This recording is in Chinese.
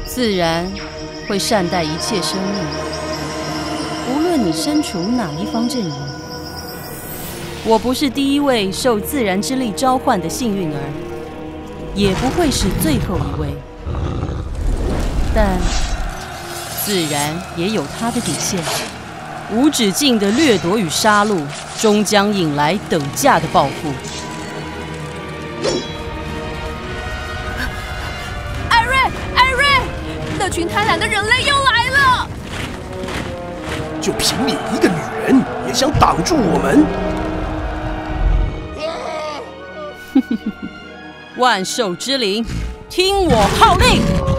自然会善待一切生命，无论你身处哪一方阵营。我不是第一位受自然之力召唤的幸运儿，也不会是最后一位。但自然也有它的底线，无止境的掠夺与杀戮，终将引来等价的报复。 艾瑞，那群贪婪的人类又来了！ 就凭你一个女人，也想挡住我们？ 万兽之灵，听我号令！